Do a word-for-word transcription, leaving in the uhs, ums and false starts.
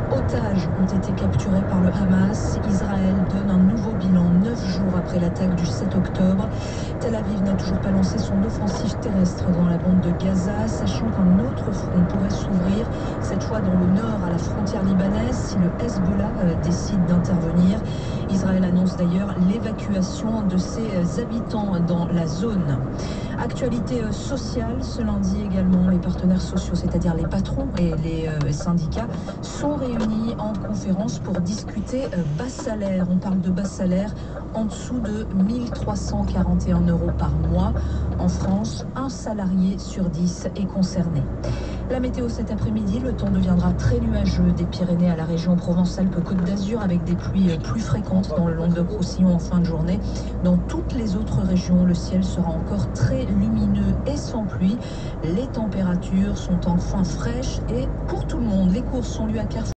otages ont été capturés par le Hamas. Israël donne un nouveau bilan neuf jours après l'attaque du sept octobre. Tel Aviv n'a toujours pas lancé son offensive terrestre dans la bande de Gaza, sachant qu'un autre front pourrait s'ouvrir, cette fois dans le nord, à la frontière libanaise, si le Hezbollah euh, décide d'intervenir. Israël annonce d'ailleurs l'évacuation de ses habitants dans la zone. Actualité sociale, ce lundi également, les partenaires sociaux, c'est-à-dire les patrons et les euh, syndicats, sont réunis en conférence pour discuter euh, bas salaire. On parle de bas salaire en dessous de mille trois cent quarante et un euros par mois. En France, un salarié sur dix est concerné. La météo cet après-midi, le temps deviendra très nuageux des Pyrénées à la région Provence-Alpes-Côte d'Azur avec des pluies plus fréquentes dans le Languedoc-Roussillon en fin de journée. Dans toutes les autres régions, le ciel sera encore très lumineux et sans pluie. Les températures sont enfin fraîches et pour tout le monde. Les courses sont lues à Carrefour.